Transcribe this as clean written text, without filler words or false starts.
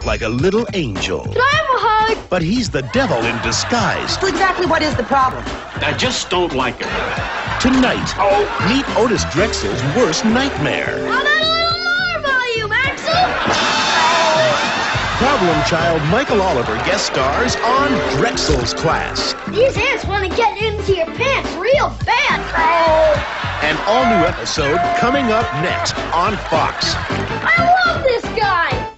like a little angel. Can I have a hug? But he's the devil in disguise. So exactly what is the problem? I just don't like him. Tonight, meet Otis Drexell's worst nightmare. How about a little more volume, Axel? Problem child Michael Oliver guest stars on Drexell's Class. These ants want to get into your pants real bad. An all-new episode coming up next on Fox. I love this guy.